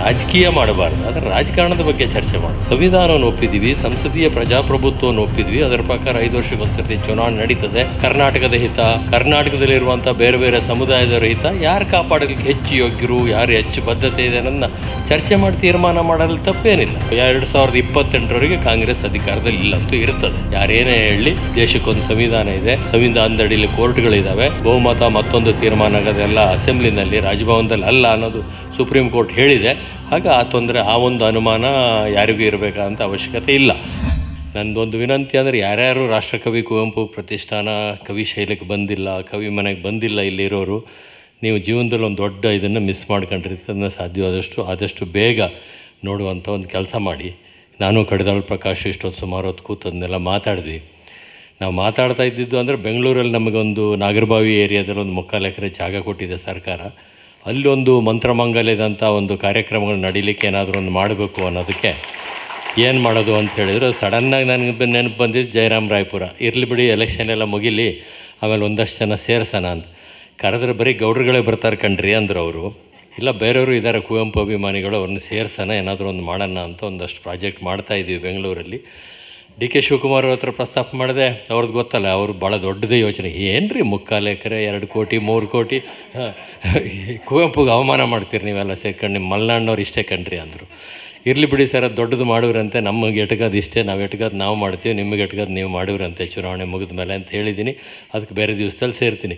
ರಾಜಕೀಯ ಮಾಡಬಾರ್ದು, ಆದರೆ ರಾಜಕಾರಣದ ಬಗ್ಗೆ ಚರ್ಚೆ ಮಾಡಿ. ಸಂವಿಧಾನವನ್ನು ಒಪ್ಪಿದ್ವಿ, ಸಂಸದೀಯ ಪ್ರಜಾಪ್ರಭುತ್ವವನ್ನು ಒಪ್ಪಿದ್ವಿ, ಅದರ ಪ್ರಕಾರ 5 ವರ್ಷಕ್ಕೊಂದ್ಸತಿ ಚುನಾವಣೆ ನಡೀತದೆ. ಕರ್ನಾಟಕದ ಹಿತ, ಕರ್ನಾಟಕದಲ್ಲಿರುವಂಥ ಬೇರೆ ಬೇರೆ ಸಮುದಾಯದವರ ಹಿತ ಯಾರು ಕಾಪಾಡಲಿಕ್ಕೆ ಹೆಚ್ಚು ಯೋಗ್ಯರು, ಯಾರು ಹೆಚ್ಚು ಬದ್ಧತೆ ಇದೆ ಅನ್ನೋದನ್ನ ಚರ್ಚೆ ಮಾಡಿ ತೀರ್ಮಾನ ಮಾಡಲು ತಪ್ಪೇನಿಲ್ಲ. 2028ರವರೆಗೆ ಕಾಂಗ್ರೆಸ್ ಅಧಿಕಾರದಲ್ಲಿ ಇಲ್ಲಂತೂ ಇರ್ತದೆ. ಯಾರೇನೇ ಹೇಳಿ, ದೇಶಕ್ಕೊಂದು ಸಂವಿಧಾನ ಇದೆ, ಸಂವಿಧಾನದ ಅಡಿಯಲ್ಲಿ ಕೋರ್ಟ್ಗಳಿದ್ದಾವೆ, ಬಹುಮತ ಮತ್ತೊಂದು ತೀರ್ಮಾನ ಆಗೋದೆಲ್ಲ ಅಸೆಂಬ್ಲಿನಲ್ಲಿ, ರಾಜಭವನದಲ್ಲಿ ಅಲ್ಲ ಅನ್ನೋದು ಸುಪ್ರೀಂ ಕೋರ್ಟ್ ಹೇಳಿದೆ. ಹಾಗೆ ಆ ಒಂದು ಅನುಮಾನ ಯಾರಿಗೂ ಇರಬೇಕಂತ ಅವಶ್ಯಕತೆ ಇಲ್ಲ. ನನ್ನದೊಂದು ವಿನಂತಿ ಅಂದರೆ, ಯಾರ್ಯಾರು ರಾಷ್ಟ್ರಕವಿ ಕುವೆಂಪು ಪ್ರತಿಷ್ಠಾನ ಕವಿ ಶೈಲಿಗೆ ಬಂದಿಲ್ಲ, ಕವಿ ಮನೆಗೆ ಬಂದಿಲ್ಲ ಇಲ್ಲಿರೋರು, ನೀವು ಜೀವನದಲ್ಲಿ ಒಂದು ದೊಡ್ಡ ಇದನ್ನು ಮಿಸ್ ಮಾಡ್ಕೊಂಡಿರ್ತೀವಿ. ಅದನ್ನು ಆದಷ್ಟು ಬೇಗ ನೋಡುವಂಥ ಒಂದು ಕೆಲಸ ಮಾಡಿ. ನಾನು ಕಡಿದಾಳ್ ಪ್ರಕಾಶ್ ಇಷ್ಟೊತ್ತು ಸುಮಾರು ಹೊತ್ತು ಕೂತದನ್ನೆಲ್ಲ ಮಾತಾಡಿದ್ವಿ. ನಾವು ಮಾತಾಡ್ತಾ ಇದ್ದಿದ್ದು ಅಂದರೆ, ಬೆಂಗಳೂರಲ್ಲಿ ನಮಗೊಂದು ನಾಗರಬಾವಿ ಏರಿಯಾದಲ್ಲಿ ಒಂದು 3/4 ಎಕರೆ ಜಾಗ ಕೊಟ್ಟಿದೆ ಸರ್ಕಾರ. ಅಲ್ಲಿ ಒಂದು ಮಂತ್ರಮಾಂಗಲ್ಯದಂಥ ಒಂದು ಕಾರ್ಯಕ್ರಮಗಳು ನಡೀಲಿಕ್ಕೆ ಏನಾದರೂ ಒಂದು ಮಾಡಬೇಕು ಅನ್ನೋದಕ್ಕೆ ಏನು ಮಾಡೋದು ಅಂತ ಹೇಳಿದ್ರು. ಸಡನ್ನಾಗಿ ನನಗೆ ನೆನಪು ಬಂದಿದ್ದು ಜಯರಾಮ್ ರಾಯ್ಪುರ. ಇರಲಿ ಬಿಡಿ, ಎಲೆಕ್ಷನ್ ಎಲ್ಲ ಮುಗಿಲಿ, ಆಮೇಲೆ ಒಂದಷ್ಟು ಜನ ಸೇರ್ಸೋಣ ಅಂತ. ಕರೆದ್ರೆ ಬರೀ ಗೌಡ್ರುಗಳೇ ಬರ್ತಾರೆ ಕಣ್ರಿ ಅಂದರು ಅವರು. ಇಲ್ಲ, ಬೇರೆಯವರು ಇದ್ದಾರೆ ಕುವೆಂಪು ಅಭಿಮಾನಿಗಳು, ಅವ್ರನ್ನ ಸೇರ್ಸೋಣ, ಏನಾದರೂ ಒಂದು ಮಾಡೋಣ ಅಂತ ಒಂದಷ್ಟು ಪ್ರಾಜೆಕ್ಟ್ ಮಾಡ್ತಾಯಿದ್ದೀವಿ ಬೆಂಗಳೂರಲ್ಲಿ. ಡಿ.ಕೆ. ಶಿವಕುಮಾರ್ ಹತ್ರ ಪ್ರಸ್ತಾಪ ಮಾಡಿದೆ. ಅವ್ರದ್ದು ಗೊತ್ತಲ್ಲ, ಅವರು ಭಾಳ ದೊಡ್ಡದೇ ಯೋಚನೆ. ಏನು ರೀ 3/4 ಎಕರೆ 2 ಕೋಟಿ 3 ಕೋಟಿ, ಕುವೆಂಪುಗೆ ಅವಮಾನ ಮಾಡ್ತೀರಿ ನೀವೆಲ್ಲ ಸೇರ್ಕೊಂಡು, ನಿಮ್ಮ ಮಲೆನಾಡಿನವ್ರು ಇಷ್ಟೇ ಕಣ್ರಿ ಅಂದರು. ಇರಲಿ ಬಿಡಿ ಸರ್, ಅದು ದೊಡ್ಡದು ಮಾಡಿವ್ರಂತೆ, ನಮಗೆ ಎಟ್ಕೋದು ಇಷ್ಟೇ, ನಾವು ಎಟ್ಕೋದು ನಾವು ಮಾಡ್ತೀವಿ, ನಿಮಗೆ ಎಟ್ಕೋದು ನೀವು ಮಾಡಿವ್ರಂತೆ ಚುನಾವಣೆ ಮುಗಿದ ಮೇಲೆ ಅಂತ ಹೇಳಿದ್ದೀನಿ. ಅದಕ್ಕೆ ಬೇರೆ ದಿವಸದಲ್ಲಿ ಸೇರ್ತೀನಿ.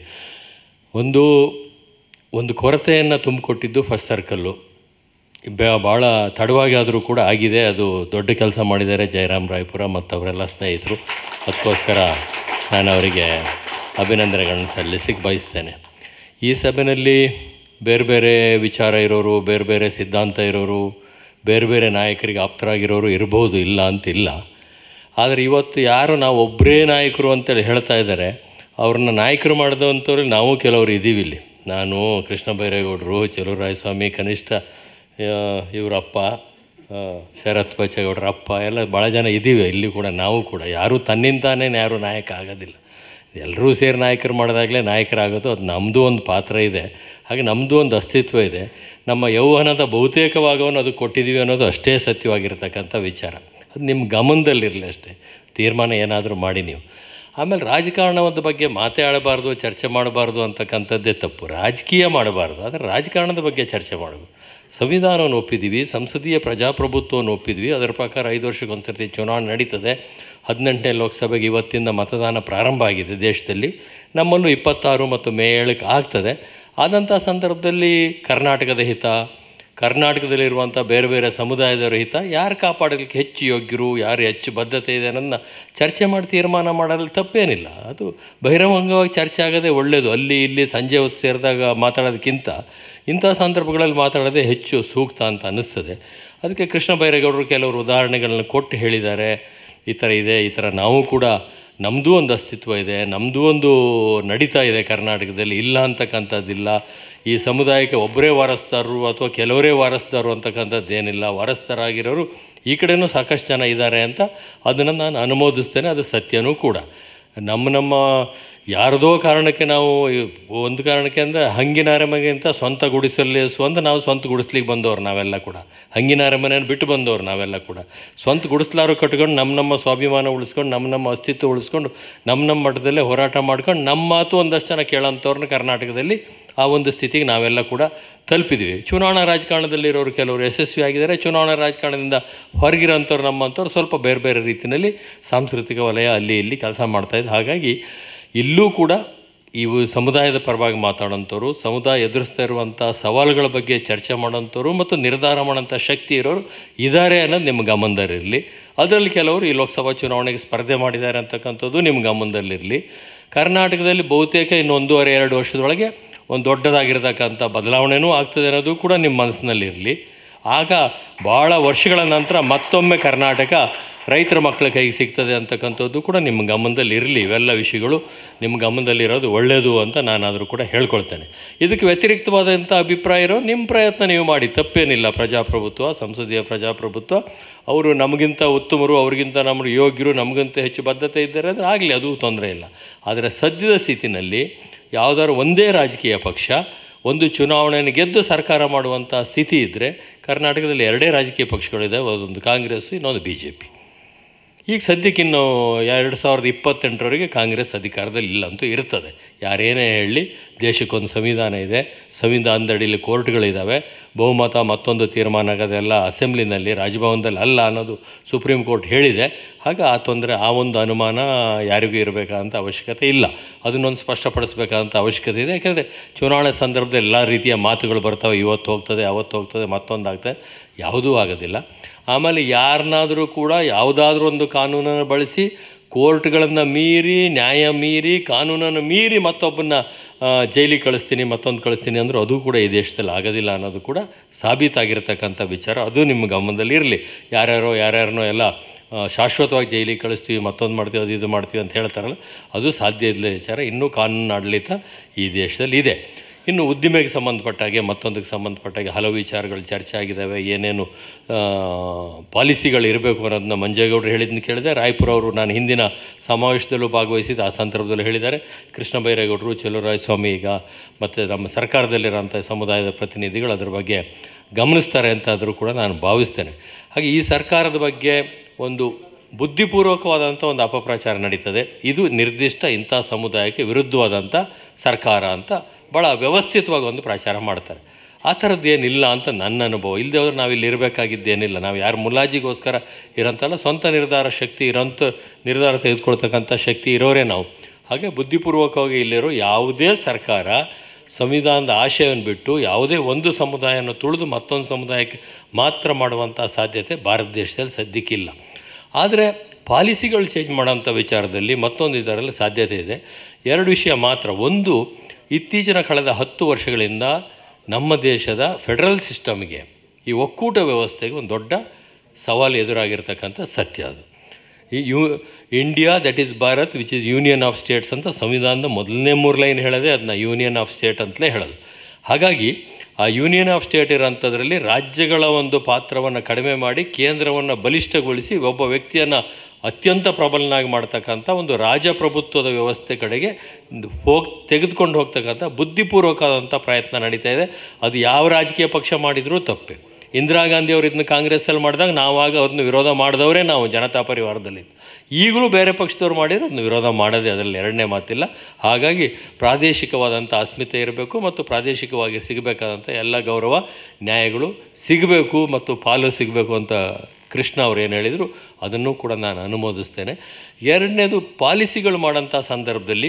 ಒಂದು ಕೊರತೆಯನ್ನು ತುಂಬಿಕೊಟ್ಟಿದ್ದು ಫಸ್ಟ್ ಸರ್ಕಲ್ಲು. ಭಾಳ ತಡವಾಗಿ ಆದರೂ ಕೂಡ ಆಗಿದೆ. ಅದು ದೊಡ್ಡ ಕೆಲಸ ಮಾಡಿದ್ದಾರೆ ಜಯರಾಮ್ ರಾಯ್ಪುರ ಮತ್ತು ಅವರೆಲ್ಲ ಸ್ನೇಹಿತರು. ಅದಕ್ಕೋಸ್ಕರ ನಾನು ಅವರಿಗೆ ಅಭಿನಂದನೆಗಳನ್ನು ಸಲ್ಲಿಸಲಿಕ್ಕೆ ಬಯಸ್ತೇನೆ. ಈ ಸಭೆಯಲ್ಲಿ ಬೇರೆ ಬೇರೆ ವಿಚಾರ ಇರೋರು, ಬೇರೆ ಬೇರೆ ಸಿದ್ಧಾಂತ ಇರೋರು, ಬೇರೆ ಬೇರೆ ನಾಯಕರಿಗೆ ಆಪ್ತರಾಗಿರೋರು ಇರ್ಬೋದು, ಇಲ್ಲ ಅಂತಿಲ್ಲ. ಆದರೆ ಇವತ್ತು ಯಾರು ನಾವು ಒಬ್ಬರೇ ನಾಯಕರು ಅಂತೇಳಿ ಹೇಳ್ತಾ ಇದ್ದಾರೆ, ಅವ್ರನ್ನ ನಾಯಕರು ಮಾಡಿದಂಥವ್ರಿಗೆ ನಾವು ಕೆಲವರು ಇದ್ದೀವಿ ಇಲ್ಲಿ. ನಾನು, ಕೃಷ್ಣ ಬೈರೇಗೌಡರು, ಚಲುವರಾಯಸ್ವಾಮಿ ಕನಿಷ್ಠ, ಇವರಪ್ಪ ಶರತ್ ಬಚ್ಚೇಗೌಡರ ಅಪ್ಪ, ಎಲ್ಲ ಭಾಳ ಜನ ಇದ್ದೀವಿ ಇಲ್ಲಿ ಕೂಡ. ನಾವು ಕೂಡ ಯಾರೂ ತನ್ನಿಂತಾನೇ ಯಾರೂ ನಾಯಕ ಆಗೋದಿಲ್ಲ. ಎಲ್ಲರೂ ಸೇರಿ ನಾಯಕರು ಮಾಡಿದಾಗಲೇ ನಾಯಕರಾಗೋದು. ಅದು ನಮ್ಮದು ಒಂದು ಪಾತ್ರ ಇದೆ, ಹಾಗೆ ನಮ್ಮದು ಒಂದು ಅಸ್ತಿತ್ವ ಇದೆ. ನಮ್ಮ ಯೌವನದ ಬಹುತೇಕ ಭಾಗವನ್ನು ಅದು ಕೊಟ್ಟಿದ್ದೀವಿ ಅನ್ನೋದು ಅಷ್ಟೇ ಸತ್ಯವಾಗಿರ್ತಕ್ಕಂಥ ವಿಚಾರ. ಅದು ನಿಮ್ಮ ಗಮನದಲ್ಲಿರಲಿ ಅಷ್ಟೇ. ತೀರ್ಮಾನ ಏನಾದರೂ ಮಾಡಿ ನೀವು. ಆಮೇಲೆ ರಾಜಕಾರಣದ ಬಗ್ಗೆ ಮಾತಾಡಬಾರ್ದು, ಚರ್ಚೆ ಮಾಡಬಾರ್ದು ಅಂತಕ್ಕಂಥದ್ದೇ ತಪ್ಪು. ರಾಜಕೀಯ ಮಾಡಬಾರ್ದು, ಆದರೆ ರಾಜಕಾರಣದ ಬಗ್ಗೆ ಚರ್ಚೆ ಮಾಡಬೇಕು. ಸಂವಿಧಾನವನ್ನು ಒಪ್ಪಿದ್ವಿ, ಸಂಸದೀಯ ಪ್ರಜಾಪ್ರಭುತ್ವವನ್ನು ಒಪ್ಪಿದ್ವಿ, ಅದರ ಪ್ರಕಾರ 5 ವರ್ಷಕ್ಕೊಂದ್ಸತಿ ಚುನಾವಣೆ ನಡೀತದೆ. 18ನೇ ಲೋಕಸಭೆಗೆ ಇವತ್ತಿಂದ ಮತದಾನ ಪ್ರಾರಂಭ ಆಗಿದೆ ದೇಶದಲ್ಲಿ. ನಮ್ಮಲ್ಲೂ 26 ಮತ್ತು ಮೇ 7ಕ್ಕೆ ಆಗ್ತದೆ. ಆದಂಥ ಸಂದರ್ಭದಲ್ಲಿ ಕರ್ನಾಟಕದ ಹಿತ, ಕರ್ನಾಟಕದಲ್ಲಿರುವಂಥ ಬೇರೆ ಬೇರೆ ಸಮುದಾಯದವರ ಹಿತ ಯಾರು ಕಾಪಾಡಲಿಕ್ಕೆ ಹೆಚ್ಚು ಯೋಗ್ಯರು, ಯಾರು ಹೆಚ್ಚು ಬದ್ಧತೆ ಇದೆ ಅನ್ನೋದನ್ನ ಚರ್ಚೆ ಮಾಡಿ ತೀರ್ಮಾನ ಮಾಡಲು ತಪ್ಪೇನಿಲ್ಲ. ಅದು ಬಹಿರಂಗವಾಗಿ ಚರ್ಚೆ ಆಗೋದೇ ಒಳ್ಳೆಯದು. ಅಲ್ಲಿ ಇಲ್ಲಿ ಸಂಜೆ ಹೊತ್ತು ಸೇರಿದಾಗ ಮಾತಾಡೋದಕ್ಕಿಂತ ಇಂಥ ಸಂದರ್ಭಗಳಲ್ಲಿ ಮಾತಾಡೋದೇ ಹೆಚ್ಚು ಸೂಕ್ತ ಅಂತ ಅನ್ನಿಸ್ತದೆ. ಅದಕ್ಕೆ ಕೃಷ್ಣ ಬೈರೇಗೌಡರು ಕೆಲವರು ಉದಾಹರಣೆಗಳನ್ನ ಕೊಟ್ಟು ಹೇಳಿದ್ದಾರೆ. ಈ ಥರ ಇದೆ, ಈ ಥರ ನಾವು ಕೂಡ ನಮ್ಮದು ಒಂದು ಅಸ್ತಿತ್ವ ಇದೆ, ನಮ್ಮದು ಒಂದು ನಡೀತಾ ಇದೆ ಕರ್ನಾಟಕದಲ್ಲಿ, ಇಲ್ಲ ಅಂತಕ್ಕಂಥದ್ದಿಲ್ಲ. ಈ ಸಮುದಾಯಕ್ಕೆ ಒಬ್ಬರೇ ವಾರಸ್ದಾರರು ಅಥವಾ ಕೆಲವರೇ ವಾರಸ್ದಾರರು ಅಂತಕ್ಕಂಥದ್ದೇನಿಲ್ಲ. ವಾರಸ್ದಾರಾಗಿರೋರು ಈ ಕಡೆಯೂ ಸಾಕಷ್ಟು ಜನ ಇದ್ದಾರೆ ಅಂತ ಅದನ್ನು ನಾನು ಅನುಮೋದಿಸ್ತೇನೆ. ಅದು ಸತ್ಯನೂ ಕೂಡ. ನಮ್ಮ ಯಾರದೋ ಕಾರಣಕ್ಕೆ ನಾವು ಒಂದು ಕಾರಣಕ್ಕೆ ಅಂದರೆ ಹಂಗಿನ ಅರಮನೆಗಿಂತ ಸ್ವಂತ ಗುಡಿಸಲೇಸು ಅಂತ ನಾವು ಸ್ವಂತ ಗುಡಿಸ್ಲಿಕ್ಕೆ ಬಂದವ್ರು ನಾವೆಲ್ಲ ಕೂಡ. ಹಂಗಿನ ಅರಮನೆಯನ್ನು ಬಿಟ್ಟು ಬಂದವ್ರು ನಾವೆಲ್ಲ ಕೂಡ. ಸ್ವಂತ ಗುಡಿಸ್ಲಾರು ಕಟ್ಕೊಂಡು ನಮ್ಮ ಸ್ವಾಭಿಮಾನ ಉಳಿಸ್ಕೊಂಡು, ನಮ್ಮ ಅಸ್ತಿತ್ವ ಉಳಿಸ್ಕೊಂಡು, ನಮ್ಮ ಮಟ್ಟದಲ್ಲೇ ಹೋರಾಟ ಮಾಡ್ಕೊಂಡು, ನಮ್ಮ ಮಾತು ಒಂದಷ್ಟು ಜನ ಕೇಳೋಂಥವ್ರನ್ನ ಕರ್ನಾಟಕದಲ್ಲಿ ಆ ಒಂದು ಸ್ಥಿತಿಗೆ ನಾವೆಲ್ಲ ಕೂಡ ತಲುಪಿದ್ವಿ. ಚುನಾವಣಾ ರಾಜಕಾರಣದಲ್ಲಿರೋರು ಕೆಲವರು ಯಶಸ್ವಿ ಆಗಿದ್ದಾರೆ. ಚುನಾವಣಾ ರಾಜಕಾರಣದಿಂದ ಹೊರಗಿರೋಂಥವ್ರು ನಮ್ಮಂಥವ್ರು ಸ್ವಲ್ಪ ಬೇರೆ ಬೇರೆ ರೀತಿಯಲ್ಲಿ ಸಾಂಸ್ಕೃತಿಕ ವಲಯ ಅಲ್ಲಿ ಇಲ್ಲಿ ಕೆಲಸ ಮಾಡ್ತಾಯಿದ್ದು. ಹಾಗಾಗಿ ಇಲ್ಲೂ ಕೂಡ ಇವು ಸಮುದಾಯದ ಪರವಾಗಿ ಮಾತಾಡೋಂಥವ್ರು, ಸಮುದಾಯ ಎದುರಿಸ್ತಾ ಇರುವಂಥ ಸವಾಲುಗಳ ಬಗ್ಗೆ ಚರ್ಚೆ ಮಾಡೋಂಥವ್ರು ಮತ್ತು ನಿರ್ಧಾರ ಮಾಡೋಂಥ ಶಕ್ತಿ ಇರೋರು ಇದ್ದಾರೆ ಅನ್ನೋದು ನಿಮ್ಮ ಗಮನದಲ್ಲಿರಲಿ. ಅದರಲ್ಲಿ ಕೆಲವರು ಈ ಲೋಕಸಭಾ ಚುನಾವಣೆಗೆ ಸ್ಪರ್ಧೆ ಮಾಡಿದ್ದಾರೆ ಅಂತಕ್ಕಂಥದ್ದು ನಿಮ್ಮ ಗಮನದಲ್ಲಿರಲಿ. ಕರ್ನಾಟಕದಲ್ಲಿ ಬಹುತೇಕ ಇನ್ನು 1.5-2 ವರ್ಷದೊಳಗೆ ಒಂದು ದೊಡ್ಡದಾಗಿರ್ತಕ್ಕಂಥ ಬದಲಾವಣೆಯೂ ಆಗ್ತದೆ ಅನ್ನೋದು ಕೂಡ ನಿಮ್ಮ ಮನಸ್ಸಿನಲ್ಲಿರಲಿ. ಆಗ ಭಾಳ ವರ್ಷಗಳ ನಂತರ ಮತ್ತೊಮ್ಮೆ ಕರ್ನಾಟಕ ರೈತರ ಮಕ್ಕಳ ಕೈಗೆ ಸಿಗ್ತದೆ ಅಂತಕ್ಕಂಥದ್ದು ಕೂಡ ನಿಮ್ಮ ಗಮನದಲ್ಲಿ ಇರಲಿ. ಇವೆಲ್ಲ ವಿಷಯಗಳು ನಿಮ್ಮ ಗಮನದಲ್ಲಿರೋದು ಒಳ್ಳೆಯದು ಅಂತ ನಾನಾದರೂ ಕೂಡ ಹೇಳ್ಕೊಳ್ತೇನೆ. ಇದಕ್ಕೆ ವ್ಯತಿರಿಕ್ತವಾದಂಥ ಅಭಿಪ್ರಾಯ ಇರೋ ನಿಮ್ಮ ಪ್ರಯತ್ನ ನೀವು ಮಾಡಿ, ತಪ್ಪೇನಿಲ್ಲ. ಪ್ರಜಾಪ್ರಭುತ್ವ, ಸಂಸದೀಯ ಪ್ರಜಾಪ್ರಭುತ್ವ, ಅವರು ನಮಗಿಂತ ಉತ್ತಮರು, ಅವ್ರಿಗಿಂತ ನಮ್ಮರು ಯೋಗ್ಯರು, ನಮಗಿಂತ ಹೆಚ್ಚು ಬದ್ಧತೆ ಇದ್ದಾರೆ ಅಂದರೆ ಆಗಲಿ, ಅದು ತೊಂದರೆ ಇಲ್ಲ. ಆದರೆ ಸದ್ಯದ ಸ್ಥಿತಿನಲ್ಲಿ ಯಾವುದಾದ್ರು ಒಂದೇ ರಾಜಕೀಯ ಪಕ್ಷ ಒಂದು ಚುನಾವಣೆಯನ್ನು ಗೆದ್ದು ಸರ್ಕಾರ ಮಾಡುವಂಥ ಸ್ಥಿತಿ ಇದ್ದರೆ ಕರ್ನಾಟಕದಲ್ಲಿ ಎರಡೇ ರಾಜಕೀಯ ಪಕ್ಷಗಳಿದ್ದಾವೆ, ಒಂದು ಕಾಂಗ್ರೆಸ್ಸು, ಇನ್ನೊಂದು BJP. ಈಗ ಸದ್ಯಕ್ಕೆ ಇನ್ನು 2028ರವರೆಗೆ ಕಾಂಗ್ರೆಸ್ ಅಧಿಕಾರದಲ್ಲಿ ಇಲ್ಲ ಅಂತೂ ಇರ್ತದೆ. ಯಾರೇನೇ ಹೇಳಲಿ, ದೇಶಕ್ಕೊಂದು ಸಂವಿಧಾನ ಇದೆ, ಸಂವಿಧಾನದಡಿಯಲ್ಲಿ ಕೋರ್ಟ್ಗಳಿದ್ದಾವೆ, ಬಹುಮತ ಮತ್ತೊಂದು ತೀರ್ಮಾನ ಆಗೋದೆಲ್ಲ ಅಸೆಂಬ್ಲಿನಲ್ಲಿ, ರಾಜಭವನದಲ್ಲಿ ಅಲ್ಲ ಅನ್ನೋದು ಸುಪ್ರೀಂ ಕೋರ್ಟ್ ಹೇಳಿದೆ. ಹಾಗೆ ಆ ತೊಂದರೆ, ಆ ಒಂದು ಅನುಮಾನ ಯಾರಿಗೂ ಇರಬೇಕಾದಂಥ ಅವಶ್ಯಕತೆ ಇಲ್ಲ. ಅದನ್ನೊಂದು ಸ್ಪಷ್ಟಪಡಿಸ್ಬೇಕಾದಂಥ ಅವಶ್ಯಕತೆ ಇದೆ. ಯಾಕೆಂದರೆ ಚುನಾವಣೆ ಸಂದರ್ಭದಲ್ಲಿ ಎಲ್ಲ ರೀತಿಯ ಮಾತುಗಳು ಬರ್ತಾವೆ, ಇವತ್ತು ಹೋಗ್ತದೆ, ಅವತ್ತು ಹೋಗ್ತದೆ, ಮತ್ತೊಂದು ಆಗ್ತದೆ, ಯಾವುದೂ ಆಗೋದಿಲ್ಲ. ಆಮೇಲೆ ಯಾರನ್ನಾದರೂ ಕೂಡ ಯಾವುದಾದ್ರೂ ಒಂದು ಕಾನೂನನ್ನು ಬಳಸಿ ಕೋರ್ಟ್ಗಳನ್ನು ಮೀರಿ, ನ್ಯಾಯ ಮೀರಿ, ಕಾನೂನನ್ನು ಮೀರಿ ಮತ್ತೊಬ್ಬನ್ನ ಜೈಲಿಗೆ ಕಳಿಸ್ತೀನಿ, ಮತ್ತೊಂದು ಕಳಿಸ್ತೀನಿ ಅಂದರೂ ಅದು ಕೂಡ ಈ ದೇಶದಲ್ಲಿ ಆಗೋದಿಲ್ಲ ಅನ್ನೋದು ಕೂಡ ಸಾಬೀತಾಗಿರ್ತಕ್ಕಂಥ ವಿಚಾರ. ಅದು ನಿಮ್ಮ ಗಮನದಲ್ಲಿ ಇರಲಿ. ಯಾರ್ಯಾರನೋ ಎಲ್ಲ ಶಾಶ್ವತವಾಗಿ ಜೈಲಿಗೆ ಕಳಿಸ್ತೀವಿ, ಮತ್ತೊಂದು ಮಾಡ್ತೀವಿ, ಅದು ಇದು ಮಾಡ್ತೀವಿ ಅಂತ ಹೇಳ್ತಾರಲ್ಲ, ಅದು ಸಾಧ್ಯ ಇಲ್ಲ ವಿಚಾರ. ಇನ್ನೂ ಕಾನೂನು ಆಡಳಿತ ಈ ದೇಶದಲ್ಲಿ ಇದೆ. ಇನ್ನು ಉದ್ದಿಮೆಗೆ ಸಂಬಂಧಪಟ್ಟಾಗೆ, ಮತ್ತೊಂದಕ್ಕೆ ಸಂಬಂಧಪಟ್ಟಾಗೆ ಹಲವು ವಿಚಾರಗಳು ಚರ್ಚೆ ಆಗಿದ್ದಾವೆ. ಏನೇನು ಪಾಲಿಸಿಗಳು ಇರಬೇಕು ಅನ್ನೋದನ್ನ ಮಂಜೇಗೌಡರು ಹೇಳಿದ್ದನ್ನು ಕೇಳಿದೆ. ರಾಯ್ಪುರ ಅವರು ನಾನು ಹಿಂದಿನ ಸಮಾವೇಶದಲ್ಲೂ ಭಾಗವಹಿಸಿದ್ದು, ಆ ಸಂದರ್ಭದಲ್ಲೂ ಹೇಳಿದ್ದಾರೆ. ಕೃಷ್ಣ ಬೈರೇಗೌಡರು, ಚೆಲುವರಾಯಸ್ವಾಮಿ ಈಗ ಮತ್ತು ನಮ್ಮ ಸರ್ಕಾರದಲ್ಲಿರೋಂಥ ಸಮುದಾಯದ ಪ್ರತಿನಿಧಿಗಳು ಅದರ ಬಗ್ಗೆ ಗಮನಿಸ್ತಾರೆ ಅಂತಾದರೂ ಕೂಡ ನಾನು ಭಾವಿಸ್ತೇನೆ. ಹಾಗೆ ಈ ಸರ್ಕಾರದ ಬಗ್ಗೆ ಒಂದು ಬುದ್ಧಿಪೂರ್ವಕವಾದಂಥ ಒಂದು ಅಪಪ್ರಚಾರ ನಡೀತದೆ. ಇದು ನಿರ್ದಿಷ್ಟ ಇಂಥ ಸಮುದಾಯಕ್ಕೆ ವಿರುದ್ಧವಾದಂಥ ಸರ್ಕಾರ ಅಂತ ಭಾಳ ವ್ಯವಸ್ಥಿತವಾಗಿ ಒಂದು ಪ್ರಚಾರ ಮಾಡ್ತಾರೆ. ಆ ಥರದ್ದೇನಿಲ್ಲ ಅಂತ ನನ್ನ ಅನುಭವ. ಇಲ್ಲದೆ ಹೋದ್ರೆ ನಾವಿಲ್ಲಿ ಇರಬೇಕಾಗಿದ್ದೇನಿಲ್ಲ. ನಾವು ಯಾರು ಮುಲಾಜಿಗೋಸ್ಕರ ಇರೋಂಥಲ್ಲ, ಸ್ವಂತ ನಿರ್ಧಾರ ಶಕ್ತಿ ಇರೋಂಥ, ನಿರ್ಧಾರ ತೆಗೆದುಕೊಳ್ತಕ್ಕಂಥ ಶಕ್ತಿ ಇರೋರೇ ನಾವು. ಹಾಗೆ ಬುದ್ಧಿಪೂರ್ವಕವಾಗಿ ಇಲ್ಲಿರೋ ಯಾವುದೇ ಸರ್ಕಾರ ಸಂವಿಧಾನದ ಆಶಯವನ್ನು ಬಿಟ್ಟು ಯಾವುದೇ ಒಂದು ಸಮುದಾಯವನ್ನು ತುಳಿದು ಮತ್ತೊಂದು ಸಮುದಾಯಕ್ಕೆ ಮಾತ್ರ ಮಾಡುವಂಥ ಸಾಧ್ಯತೆ ಭಾರತ ದೇಶದಲ್ಲಿ ಸದ್ಯಕ್ಕಿಲ್ಲ. ಆದರೆ ಪಾಲಿಸಿಗಳು ಚೇಂಜ್ ಮಾಡೋಂಥ ವಿಚಾರದಲ್ಲಿ ಮತ್ತೊಂದು ಇದರಲ್ಲಿ ಸಾಧ್ಯತೆ ಇದೆ. ಎರಡು ವಿಷಯ ಮಾತ್ರ. ಒಂದು, ಇತ್ತೀಚಿನ ಕಳೆದ 10 ವರ್ಷಗಳಿಂದ ನಮ್ಮ ದೇಶದ ಫೆಡರಲ್ ಸಿಸ್ಟಮ್ಗೆ, ಈ ಒಕ್ಕೂಟ ವ್ಯವಸ್ಥೆಗೆ ಒಂದು ದೊಡ್ಡ ಸವಾಲು ಎದುರಾಗಿರ್ತಕ್ಕಂಥ ಸತ್ಯ ಅದು. ಈ India that is Bharat which is union of states ಅಂತ ಸಂವಿಧಾನದ ಮೊದಲನೇ 3 ಲೈನ್ ಹೇಳೋದೆ ಅದನ್ನ ಯೂನಿಯನ್ ಆಫ್ ಸ್ಟೇಟ್ ಅಂತಲೇ ಹೇಳೋದು. ಹಾಗಾಗಿ ಆ ಯೂನಿಯನ್ ಆಫ್ ಸ್ಟೇಟ್ ಇರೋಂಥದ್ರಲ್ಲಿ ರಾಜ್ಯಗಳ ಒಂದು ಪಾತ್ರವನ್ನು ಕಡಿಮೆ ಮಾಡಿ ಕೇಂದ್ರವನ್ನು ಬಲಿಷ್ಠಗೊಳಿಸಿ ಒಬ್ಬ ವ್ಯಕ್ತಿಯನ್ನು ಅತ್ಯಂತ ಪ್ರಬಲನಾಗಿ ಮಾಡ್ತಕ್ಕಂಥ ಒಂದು ರಾಜಪ್ರಭುತ್ವದ ವ್ಯವಸ್ಥೆ ಕಡೆಗೆ ತೆಗೆದುಕೊಂಡು ಹೋಗ್ತಕ್ಕಂಥ ಬುದ್ಧಿಪೂರ್ವಕವಾದಂಥ ಪ್ರಯತ್ನ ನಡೀತಾ ಇದೆ. ಅದು ಯಾವ ರಾಜಕೀಯ ಪಕ್ಷ ಮಾಡಿದರೂ ತಪ್ಪೆ. ಇಂದಿರಾ ಗಾಂಧಿ ಅವರು ಇದನ್ನ ಕಾಂಗ್ರೆಸ್ಸಲ್ಲಿ ಮಾಡಿದಾಗ ನಾವಾಗ ಅವ್ರನ್ನ ವಿರೋಧ ಮಾಡಿದವರೇ ನಾವು ಜನತಾ ಪರಿವಾರದಲ್ಲಿ. ಈಗಲೂ ಬೇರೆ ಪಕ್ಷದವ್ರು ಮಾಡಿದರೆ ಅದನ್ನು ವಿರೋಧ ಮಾಡೋದೇ, ಅದರಲ್ಲಿ ಎರಡನೇ ಮಾತಿಲ್ಲ. ಹಾಗಾಗಿ ಪ್ರಾದೇಶಿಕವಾದಂಥ ಅಸ್ಮಿತೆ ಇರಬೇಕು ಮತ್ತು ಪ್ರಾದೇಶಿಕವಾಗಿ ಸಿಗಬೇಕಾದಂಥ ಎಲ್ಲ ಗೌರವ ನ್ಯಾಯಗಳು ಸಿಗಬೇಕು ಮತ್ತು ಪಾಲು ಸಿಗಬೇಕು ಅಂತ ಕೃಷ್ಣ ಅವ್ರು ಏನು ಹೇಳಿದರು ಅದನ್ನು ಕೂಡ ನಾನು ಅನುಮೋದಿಸ್ತೇನೆ. ಎರಡನೇದು, ಪಾಲಿಸಿಗಳು ಮಾಡೋಂಥ ಸಂದರ್ಭದಲ್ಲಿ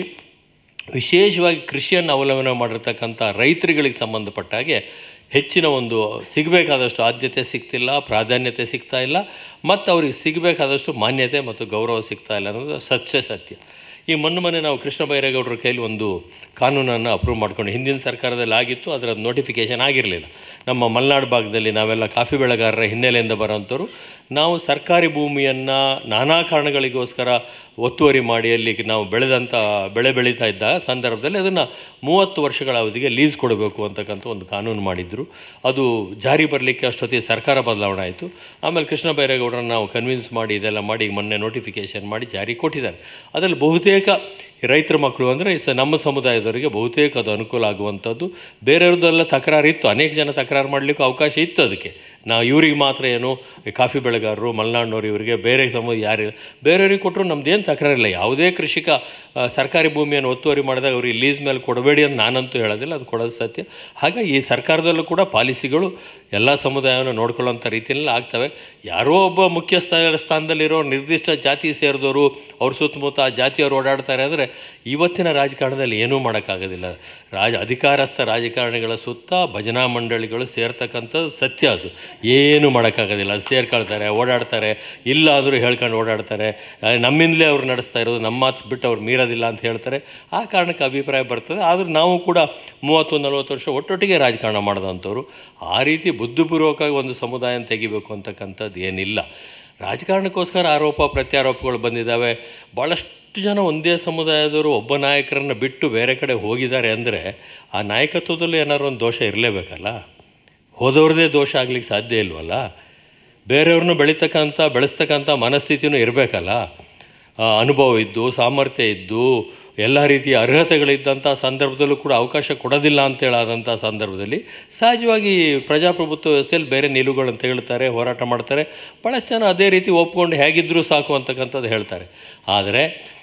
ವಿಶೇಷವಾಗಿ ಕೃಷಿಯನ್ನು ಅವಲಂಬನೆ ಮಾಡಿರ್ತಕ್ಕಂಥ ರೈತರುಗಳಿಗೆ ಸಂಬಂಧಪಟ್ಟ ಹಾಗೆ ಹೆಚ್ಚಿನ ಒಂದು ಸಿಗಬೇಕಾದಷ್ಟು ಆದ್ಯತೆ ಸಿಗ್ತಿಲ್ಲ, ಪ್ರಾಧಾನ್ಯತೆ ಸಿಗ್ತಾ ಇಲ್ಲ, ಮತ್ತು ಅವ್ರಿಗೆ ಸಿಗಬೇಕಾದಷ್ಟು ಮಾನ್ಯತೆ ಮತ್ತು ಗೌರವ ಸಿಗ್ತಾ ಇಲ್ಲ ಅನ್ನೋದು ಸತ್ಯ. ಈ ಮೊನ್ನೆ ನಾವು ಕೃಷ್ಣ ಬೈರೇಗೌಡರ ಕೈಲಿ ಒಂದು ಕಾನೂನನ್ನು ಅಪ್ರೂವ್ ಮಾಡ್ಕೊಂಡು, ಹಿಂದಿನ ಸರ್ಕಾರದಲ್ಲಿ ಆಗಿತ್ತು, ಅದರ ನೋಟಿಫಿಕೇಷನ್ ಆಗಿರಲಿಲ್ಲ. ನಮ್ಮ ಮಲೆನಾಡು ಭಾಗದಲ್ಲಿ ನಾವೆಲ್ಲ ಕಾಫಿ ಬೆಳೆಗಾರರ ಹಿನ್ನೆಲೆಯಿಂದ ಬರೋಂಥವ್ರು, ನಾವು ಸರ್ಕಾರಿ ಭೂಮಿಯನ್ನು ನಾನಾ ಕಾರಣಗಳಿಗೋಸ್ಕರ ಒತ್ತುವರಿ ಮಾಡಿ ಅಲ್ಲಿ ನಾವು ಬೆಳೆ ಬೆಳೀತಾ ಇದ್ದ ಸಂದರ್ಭದಲ್ಲಿ ಅದನ್ನು 30 ವರ್ಷಗಳ ಅವಧಿಗೆ ಲೀಸ್ ಕೊಡಬೇಕು ಅಂತಕ್ಕಂಥ ಒಂದು ಕಾನೂನು ಮಾಡಿದ್ರು. ಅದು ಜಾರಿ ಬರಲಿಕ್ಕೆ ಅಷ್ಟೊತ್ತಿಗೆ ಸರ್ಕಾರ ಬದಲಾವಣೆ ಆಯಿತು. ಆಮೇಲೆ ಕೃಷ್ಣ ಬೈರೇಗೌಡರನ್ನ ನಾವು ಕನ್ವಿನ್ಸ್ ಮಾಡಿ ಇದೆಲ್ಲ ಮಾಡಿ ಮೊನ್ನೆ ನೋಟಿಫಿಕೇಷನ್ ಮಾಡಿ ಜಾರಿ ಕೊಟ್ಟಿದ್ದಾರೆ. ಅದರಲ್ಲಿ ಬಹುತೇಕ ರೈತರ ಮಕ್ಕಳು ಅಂದರೆ ನಮ್ಮ ಸಮುದಾಯದವರಿಗೆ ಬಹುತೇಕ ಅದು ಅನುಕೂಲ ಆಗುವಂಥದ್ದು. ಬೇರೆಯವ್ರದ್ದೆಲ್ಲ ತಕರಾರು ಇತ್ತು, ಅನೇಕ ಜನ ತಕರಾರು ಮಾಡಲಿಕ್ಕೂ ಅವಕಾಶ ಇತ್ತು. ಅದಕ್ಕೆ ನಾವು ಇವ್ರಿಗೆ ಮಾತ್ರ ಏನು ಕಾಫಿ ಬೆಳೆಗಾರರು ಮಲೆನಾಡಿನವ್ರು ಇವರಿಗೆ ಬೇರೆ ಯಾರು ಬೇರೆಯವ್ರಿಗೆ ಕೊಟ್ಟರು ನಮ್ಮದೇನು ತಕರಾರಿಲ್ಲ. ಯಾವುದೇ ಕೃಷಿಕ ಸರ್ಕಾರಿ ಭೂಮಿಯನ್ನು ಒತ್ತುವರಿ ಮಾಡಿದಾಗ ಅವ್ರಿಗೆ ಲೀಸ್ ಮೇಲೆ ಕೊಡಬೇಡಿ ಅಂತ ನಾನಂತೂ ಹೇಳೋದಿಲ್ಲ, ಅದು ಕೊಡೋದು ಸತ್ಯ. ಹಾಗಾಗಿ ಈ ಸರ್ಕಾರದಲ್ಲೂ ಕೂಡ ಪಾಲಿಸಿಗಳು ಎಲ್ಲ ಸಮುದಾಯವನ್ನು ನೋಡ್ಕೊಳ್ಳೋಂಥ ರೀತಿಯಲ್ಲಿ ಆಗ್ತವೆ. ಯಾರೋ ಒಬ್ಬ ಮುಖ್ಯ ಸ್ಥಾನದಲ್ಲಿರೋ ನಿರ್ದಿಷ್ಟ ಜಾತಿ ಸೇರಿದವರು ಅವ್ರ ಸುತ್ತಮುತ್ತ ಆ ಜಾತಿಯವರು ಓಡಾಡ್ತಾರೆ ಅಂದರೆ ಇವತ್ತಿನ ರಾಜಕಾರಣದಲ್ಲಿ ಏನೂ ಮಾಡೋಕ್ಕಾಗೋದಿಲ್ಲ. ಅಧಿಕಾರಸ್ಥ ರಾಜಕಾರಣಿಗಳ ಸುತ್ತ ಭಜನಾ ಮಂಡಳಿಗಳು ಸೇರ್ತಕ್ಕಂಥದ್ದು ಸತ್ಯ. ಅದು ಏನೂ ಮಾಡೋಕ್ಕಾಗೋದಿಲ್ಲ. ಅದು ಸೇರ್ಕೊಳ್ತಾರೆ, ಓಡಾಡ್ತಾರೆ, ಇಲ್ಲ ಅಂದರೂ ಹೇಳ್ಕೊಂಡು ಓಡಾಡ್ತಾರೆ. ನಮ್ಮಿಂದಲೇ ಅವ್ರು ನಡೆಸ್ತಾ ಇರೋದು, ನಮ್ಮ ಮಾತು ಬಿಟ್ಟು ಅವ್ರು ಮೀರೋದಿಲ್ಲ ಅಂತ ಹೇಳ್ತಾರೆ. ಆ ಕಾರಣಕ್ಕೆ ಅಭಿಪ್ರಾಯ ಬರ್ತದೆ. ಆದರೆ ನಾವು ಕೂಡ 30-40 ವರ್ಷ ಒಟ್ಟೊಟ್ಟಿಗೆ ರಾಜಕಾರಣ ಮಾಡಿದಂಥವ್ರು. ಆ ರೀತಿ ಬುದ್ಧಿಪೂರ್ವಕವಾಗಿ ಒಂದು ಸಮುದಾಯನ ತೆಗಿಬೇಕು ಅಂತಕ್ಕಂಥದ್ದು ಏನಿಲ್ಲ. ರಾಜಕಾರಣಕ್ಕೋಸ್ಕರ ಆರೋಪ ಪ್ರತ್ಯಾರೋಪಗಳು ಬಂದಿದ್ದಾವೆ. ಭಾಳಷ್ಟು ಜನ ಒಂದೇ ಸಮುದಾಯದವರು ಒಬ್ಬ ನಾಯಕರನ್ನು ಬಿಟ್ಟು ಬೇರೆ ಕಡೆ ಹೋಗಿದ್ದಾರೆ ಅಂದರೆ ಆ ನಾಯಕತ್ವದಲ್ಲೂ ಏನಾದ್ರು ಒಂದು ದೋಷ ಇರಲೇಬೇಕಲ್ಲ. ಹೋದವ್ರದ್ದೇ ದೋಷ ಆಗ್ಲಿಕ್ಕೆ ಸಾಧ್ಯ ಇಲ್ವಲ್ಲ. ಬೇರೆಯವ್ರನ್ನೂ ಬೆಳೆಸ್ತಕ್ಕಂಥ ಮನಸ್ಥಿತಿನೂ ಇರಬೇಕಲ್ಲ. ಅನುಭವ ಇದ್ದು, ಸಾಮರ್ಥ್ಯ ಇದ್ದು, ಎಲ್ಲ ರೀತಿಯ ಅರ್ಹತೆಗಳಿದ್ದಂಥ ಸಂದರ್ಭದಲ್ಲೂ ಕೂಡ ಅವಕಾಶ ಕೊಡೋದಿಲ್ಲ ಅಂತೇಳಾದಂಥ ಸಂದರ್ಭದಲ್ಲಿ ಸಹಜವಾಗಿ ಪ್ರಜಾಪ್ರಭುತ್ವ ವ್ಯವಸ್ಥೆಯಲ್ಲಿ ಬೇರೆ ನಿಲುವುಗಳಂತ ಹೇಳ್ತಾರೆ, ಹೋರಾಟ ಮಾಡ್ತಾರೆ. ಭಾಳಷ್ಟು ಜನ ಅದೇ ರೀತಿ ಒಪ್ಕೊಂಡು ಹೇಗಿದ್ದರೂ ಸಾಕು ಅಂತಕ್ಕಂಥದ್ದು ಹೇಳ್ತಾರೆ. ಆದರೆ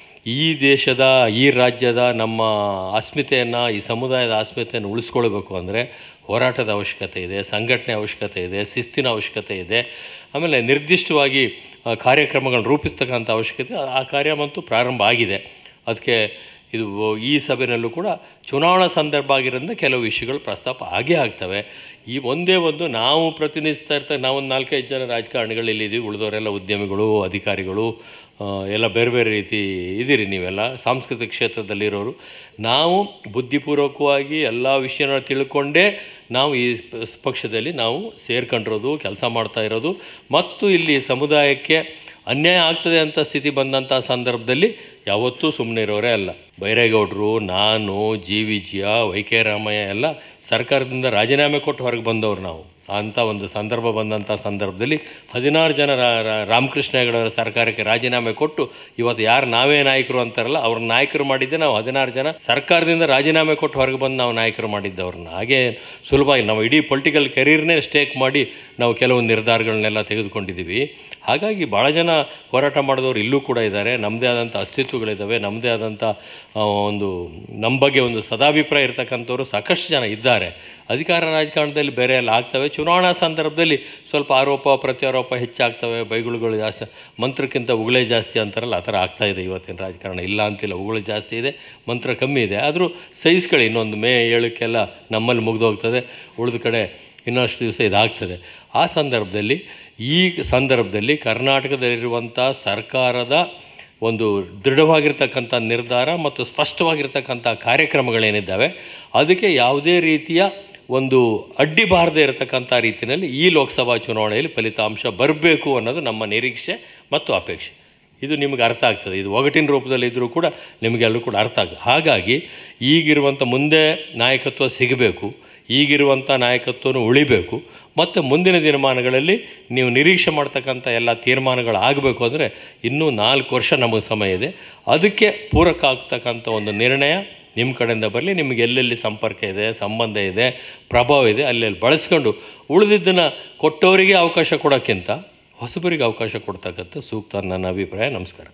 ಈ ದೇಶದ, ಈ ರಾಜ್ಯದ ನಮ್ಮ ಅಸ್ಮಿತೆಯನ್ನು, ಈ ಸಮುದಾಯದ ಅಸ್ಮಿತೆಯನ್ನು ಉಳಿಸ್ಕೊಳ್ಬೇಕು ಅಂದರೆ ಹೋರಾಟದ ಅವಶ್ಯಕತೆ ಇದೆ, ಸಂಘಟನೆ ಅವಶ್ಯಕತೆ ಇದೆ, ಶಿಸ್ತಿನ ಅವಶ್ಯಕತೆ ಇದೆ. ಆಮೇಲೆ ನಿರ್ದಿಷ್ಟವಾಗಿ ಕಾರ್ಯಕ್ರಮಗಳನ್ನು ರೂಪಿಸ್ತಕ್ಕಂಥ ಅವಶ್ಯಕತೆ, ಆ ಕಾರ್ಯ ಅಂತೂ ಪ್ರಾರಂಭ ಆಗಿದೆ. ಅದಕ್ಕೆ ಇದು ಈ ಸಭೆಯಲ್ಲೂ ಕೂಡ ಚುನಾವಣಾ ಸಂದರ್ಭ ಆಗಿರೋದ್ರಿಂದ ಕೆಲವು ವಿಷಯಗಳು ಪ್ರಸ್ತಾಪ ಆಗೇ ಆಗ್ತವೆ. ಈ ಒಂದೇ ಒಂದು ನಾವು ಪ್ರತಿನಿಧಿಸ್ತಾ ಇರ್ತಾರೆ, ನಾವೊಂದು 4-5 ಜನ ರಾಜಕಾರಣಿಗಳು ಇಲ್ಲಿದ್ದೀವಿ, ಉಳಿದವರೆಲ್ಲ ಉದ್ಯಮಿಗಳು, ಅಧಿಕಾರಿಗಳು, ಎಲ್ಲ ಬೇರೆ ಬೇರೆ ರೀತಿ ಇದ್ದೀರಿ ನೀವೆಲ್ಲ ಸಾಂಸ್ಕೃತಿಕ ಕ್ಷೇತ್ರದಲ್ಲಿರೋರು. ನಾವು ಬುದ್ಧಿಪೂರ್ವಕವಾಗಿ ಎಲ್ಲ ವಿಷಯನ ತಿಳ್ಕೊಂಡೇ ನಾವು ಈ ಪಕ್ಷದಲ್ಲಿ ನಾವು ಸೇರ್ಕೊಂಡಿರೋದು, ಕೆಲಸ ಮಾಡ್ತಾ ಇರೋದು. ಮತ್ತು ಇಲ್ಲಿ ಸಮುದಾಯಕ್ಕೆ ಅನ್ಯಾಯ ಆಗ್ತದೆ ಅಂತ ಸ್ಥಿತಿ ಬಂದಂಥ ಸಂದರ್ಭದಲ್ಲಿ ಯಾವತ್ತೂ ಸುಮ್ಮನೆ ಇರೋರೇ ಅಲ್ಲ. ಬೈರೇಗೌಡರು, ನಾನು, G Vijaya, Y K Ramaiah ಎಲ್ಲ ಸರ್ಕಾರದಿಂದ ರಾಜೀನಾಮೆ ಕೊಟ್ಟು ಹೊರಗೆ ಬಂದವರು ನಾವು. ಅಂಥ ಒಂದು ಸಂದರ್ಭ ಬಂದಂಥ ಸಂದರ್ಭದಲ್ಲಿ 16 ಜನ ರಾಮಕೃಷ್ಣ ಹೆಗಡೆಯವರ ಸರ್ಕಾರಕ್ಕೆ ರಾಜೀನಾಮೆ ಕೊಟ್ಟು ಇವತ್ತು ಯಾರು ನಾವೇ ನಾಯಕರು ಅಂತಾರಲ್ಲ, ಅವ್ರ ನಾಯಕರು ಮಾಡಿದ್ದೆ ನಾವು 16 ಜನ ಸರ್ಕಾರದಿಂದ ರಾಜೀನಾಮೆ ಕೊಟ್ಟು ಹೊರಗೆ ಬಂದು ನಾವು ನಾಯಕರು ಮಾಡಿದ್ದವ್ರನ್ನ. ಹಾಗೆ ಸುಲಭ ಇಲ್ಲ, ನಾವು ಇಡೀ ಪೊಲಿಟಿಕಲ್ ಕೆರಿಯರ್ನೇ ಸ್ಟೇಕ್ ಮಾಡಿ ನಾವು ಕೆಲವು ನಿರ್ಧಾರಗಳನ್ನೆಲ್ಲ ತೆಗೆದುಕೊಂಡಿದ್ದೀವಿ. ಹಾಗಾಗಿ ಭಾಳ ಜನ ಹೋರಾಟ ಮಾಡಿದವರು ಇಲ್ಲೂ ಕೂಡ ಇದ್ದಾರೆ. ನಮ್ಮದೇ ಆದಂಥ ಅಸ್ತಿತ್ವಗಳಿದ್ದಾವೆ, ನಮ್ಮದೇ ಆದಂಥ ಒಂದು ನಮ್ಮ ಬಗ್ಗೆ ಒಂದು ಸದಾಭಿಪ್ರಾಯ ಇರ್ತಕ್ಕಂಥವ್ರು ಸಾಕಷ್ಟು ಜನ ಇದ್ದಾರೆ. ಅಧಿಕಾರ ರಾಜಕಾರಣದಲ್ಲಿ ಬೇರೆ ಎಲ್ಲ ಆಗ್ತವೆ. ಚುನಾವಣಾ ಸಂದರ್ಭದಲ್ಲಿ ಸ್ವಲ್ಪ ಆರೋಪ ಪ್ರತ್ಯಾರೋಪ ಹೆಚ್ಚಾಗ್ತವೆ, ಬೈಗುಳುಗಳು ಜಾಸ್ತಿ, ಮಂತ್ರಕ್ಕಿಂತ ಉಗುಳೇ ಜಾಸ್ತಿ ಅಂತಾರಲ್ಲ, ಆ ಥರ ಆಗ್ತಾಯಿದೆ ಇವತ್ತಿನ ರಾಜಕಾರಣ. ಇಲ್ಲ ಅಂತಿಲ್ಲ, ಉಗುಳು ಜಾಸ್ತಿ ಇದೆ, ಮಂತ್ರ ಕಮ್ಮಿ ಇದೆ. ಆದರೂ ಸಹಿಸ್ಕೊಳ್ಳಿ, ಇನ್ನೊಂದು ಮೇ 7ಕ್ಕೆಲ್ಲ ನಮ್ಮಲ್ಲಿ ಮುಗಿದೋಗ್ತದೆ, ಉಳಿದ ಕಡೆ ಇನ್ನಷ್ಟು ದಿವಸ ಇದಾಗ್ತದೆ. ಆ ಸಂದರ್ಭದಲ್ಲಿ, ಈ ಸಂದರ್ಭದಲ್ಲಿ ಕರ್ನಾಟಕದಲ್ಲಿರುವಂಥ ಸರ್ಕಾರದ ಒಂದು ದೃಢವಾಗಿರ್ತಕ್ಕಂಥ ನಿರ್ಧಾರ ಮತ್ತು ಸ್ಪಷ್ಟವಾಗಿರ್ತಕ್ಕಂಥ ಕಾರ್ಯಕ್ರಮಗಳೇನಿದ್ದಾವೆ, ಅದಕ್ಕೆ ಯಾವುದೇ ರೀತಿಯ ಒಂದು ಅಡ್ಡಿ ಬಾರದೇ ಇರತಕ್ಕಂಥ ರೀತಿಯಲ್ಲಿ ಈ ಲೋಕಸಭಾ ಚುನಾವಣೆಯಲ್ಲಿ ಫಲಿತಾಂಶ ಬರಬೇಕು ಅನ್ನೋದು ನಮ್ಮ ನಿರೀಕ್ಷೆ ಮತ್ತು ಅಪೇಕ್ಷೆ. ಇದು ನಿಮಗೆ ಅರ್ಥ ಆಗ್ತದೆ. ಇದು ಒಗಟಿನ ರೂಪದಲ್ಲಿ ಇದ್ದರೂ ಕೂಡ ನಿಮಗೆಲ್ಲರೂ ಕೂಡ ಅರ್ಥ ಆಗ್ತದೆ. ಹಾಗಾಗಿ ಈಗಿರುವಂಥ ಮುಂದೆ ನಾಯಕತ್ವ ಸಿಗಬೇಕು, ಈಗಿರುವಂಥ ನಾಯಕತ್ವನೂ ಉಳಿಬೇಕು. ಮತ್ತು ಮುಂದಿನ ದಿನಮಾನಗಳಲ್ಲಿ ನೀವು ನಿರೀಕ್ಷೆ ಮಾಡ್ತಕ್ಕಂಥ ಎಲ್ಲ ತೀರ್ಮಾನಗಳು ಆಗಬೇಕು ಅಂದರೆ ಇನ್ನೂ 4 ವರ್ಷ ನಮಗೆ ಸಮಯ ಇದೆ. ಅದಕ್ಕೆ ಪೂರಕ ಆಗ್ತಕ್ಕಂಥ ಒಂದು ನಿರ್ಣಯ ನಿಮ್ಮ ಕಡೆಯಿಂದ ಬರಲಿ. ನಿಮಗೆ ಎಲ್ಲೆಲ್ಲಿ ಸಂಪರ್ಕ ಇದೆ, ಸಂಬಂಧ ಇದೆ, ಪ್ರಭಾವ ಇದೆ, ಅಲ್ಲೆಲ್ಲಿ ಬಳಸ್ಕೊಂಡು ಉಳಿದಿದ್ದನ್ನು ಕೊಟ್ಟವರಿಗೆ ಅವಕಾಶ ಕೊಡೋಕ್ಕಿಂತ ಹೊಸಬರಿಗೆ ಅವಕಾಶ ಕೊಡ್ತಕ್ಕಂಥ ಸೂಕ್ತ ನನ್ನ ಅಭಿಪ್ರಾಯ. ನಮಸ್ಕಾರ.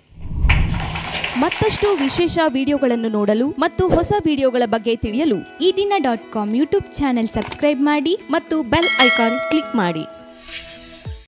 ಮತ್ತಷ್ಟು ವಿಶೇಷ ವಿಡಿಯೋಗಳನ್ನು ನೋಡಲು ಮತ್ತು ಹೊಸ ವಿಡಿಯೋಗಳ ಬಗ್ಗೆ ತಿಳಿಯಲು eDina.com ಯೂಟ್ಯೂಬ್ ಚಾನೆಲ್ ಸಬ್ಸ್ಕ್ರೈಬ್ ಮಾಡಿ ಮತ್ತು ಬೆಲ್ ಐಕಾನ್ ಕ್ಲಿಕ್ ಮಾಡಿ.